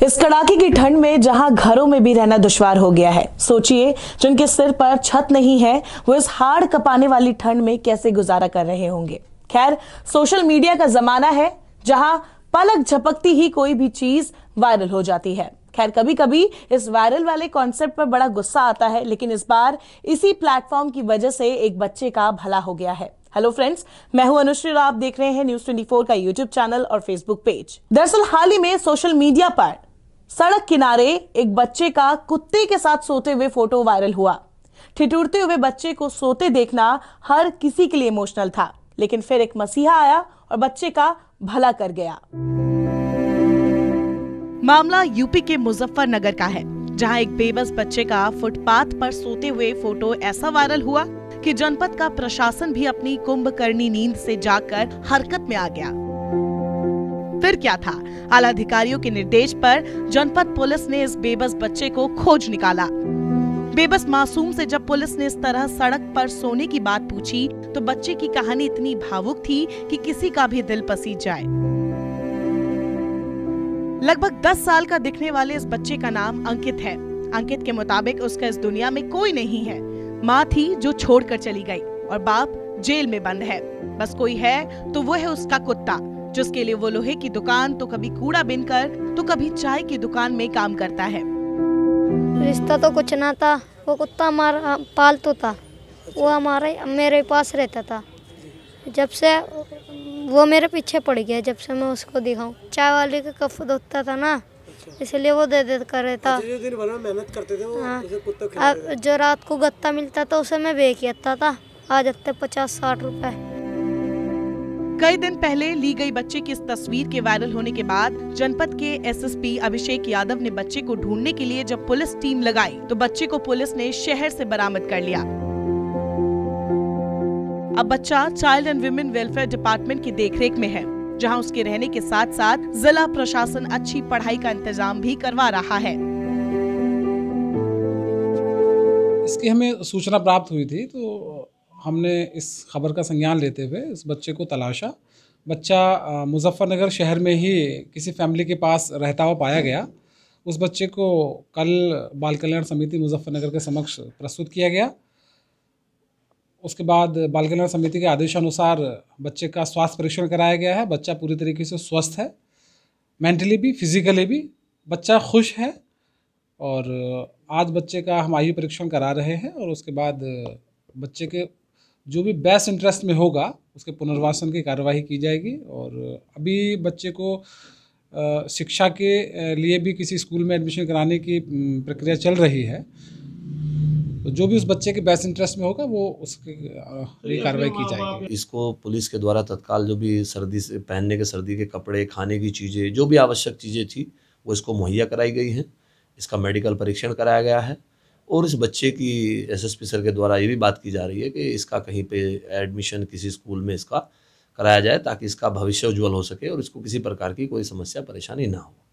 इस कड़ाके की ठंड में जहां घरों में भी रहना दुश्वार हो गया है, सोचिए जिनके सिर पर छत नहीं है वो इस हाड़ कपाने वाली ठंड में कैसे गुजारा कर रहे होंगे। खैर, सोशल मीडिया का जमाना है जहां पलक झपकती ही कोई भी चीज वायरल हो जाती है। खैर, कभी कभी इस वायरल वाले कॉन्सेप्ट पर बड़ा गुस्सा आता है, लेकिन इस बार इसी प्लेटफॉर्म की वजह से एक बच्चे का भला हो गया है। हेलो फ्रेंड्स, मैं हूं अनुश्री और आप देख रहे हैं न्यूज़ 24 का यूट्यूब चैनल और फेसबुक पेज। दरअसल हाल ही में सोशल मीडिया पर सड़क किनारे एक बच्चे का कुत्ते के साथ सोते हुए फोटो वायरल हुआ। ठिठुरते हुए बच्चे को सोते देखना हर किसी के लिए इमोशनल था, लेकिन फिर एक मसीहा आया और बच्चे का भला कर गया। मामला यूपी के मुजफ्फरनगर का है, जहां एक बेबस बच्चे का फुटपाथ पर सोते हुए फोटो ऐसा वायरल हुआ कि जनपद का प्रशासन भी अपनी कुंभकर्णी नींद से जागकर हरकत में आ गया। फिर क्या था, आला अधिकारियों के निर्देश पर जनपद पुलिस ने इस बेबस बच्चे को खोज निकाला। बेबस मासूम से जब पुलिस ने इस तरह सड़क पर सोने की बात पूछी तो बच्चे की कहानी इतनी भावुक थी कि किसी का भी दिल पसीज जाए। लगभग 10 साल का दिखने वाले इस बच्चे का नाम अंकित है। अंकित के मुताबिक उसका इस दुनिया में कोई नहीं है। माँ थी जो छोड़कर चली गई और बाप जेल में बंद है। बस कोई है तो वो है उसका कुत्ता, जिसके लिए वो लोहे की दुकान तो कभी कूड़ा बिनकर तो कभी चाय की दुकान में काम करता है। रिश्ता तो कुछ ना था, वो कुत्ता हमारा पालतू था, वो मेरे पास रहता था। जब से वो मेरे पीछे पड़ गया, जब से मैं उसको दिखाऊं। चाय वाले का कप धोता था ना, इसलिए वो दे कर रहता। जो दिन भर मेहनत करते थे वो उसे कुत्ता खिलाते थे। जो रात को गत्ता मिलता था उसे मैं बेच आता था, आ जाते 50-60 रुपए। कई दिन पहले ली गई बच्चे की इस तस्वीर के वायरल होने के बाद जनपद के एसएसपी अभिषेक यादव ने बच्चे को ढूंढने के लिए जब पुलिस टीम लगाई तो बच्चे को पुलिस ने शहर से बरामद कर लिया। अब बच्चा child and women welfare department की देखरेख में है, जहां उसके रहने के साथ साथ जिला प्रशासन अच्छी पढ़ाई का इंतजाम भी करवा रहा है। इसकी हमें सूचना प्राप्त हुई थी तो हमने इस खबर का संज्ञान लेते हुए इस बच्चे को तलाशा। बच्चा मुजफ्फरनगर शहर में ही किसी फैमिली के पास रहता हुआ पाया गया। उस बच्चे को कल बाल कल्याण समिति मुजफ्फरनगर के समक्ष प्रस्तुत किया गया। उसके बाद बाल कल्याण समिति के आदेशानुसार बच्चे का स्वास्थ्य परीक्षण कराया गया है। बच्चा पूरी तरीके से स्वस्थ है, मेंटली भी फिजिकली भी बच्चा खुश है। और आज बच्चे का हम आयु परीक्षण करा रहे हैं और उसके बाद बच्चे के जो भी बेस्ट इंटरेस्ट में होगा उसके पुनर्वासन की कार्यवाही की जाएगी। और अभी बच्चे को शिक्षा के लिए भी किसी स्कूल में एडमिशन कराने की प्रक्रिया चल रही है, तो जो भी उस बच्चे के बेस्ट इंटरेस्ट में होगा वो उसकी कार्रवाई की जाएगी। इसको पुलिस के द्वारा तत्काल जो भी सर्दी से पहनने के सर्दी के कपड़े, खाने की चीज़ें, जो भी आवश्यक चीज़ें थी वो इसको मुहैया कराई गई हैं। इसका मेडिकल परीक्षण कराया गया है और इस बच्चे की एसएसपी सर के द्वारा ये भी बात की जा रही है कि इसका कहीं पे एडमिशन किसी स्कूल में इसका कराया जाए ताकि इसका भविष्य उज्जवल हो सके और इसको किसी प्रकार की कोई समस्या परेशानी ना हो।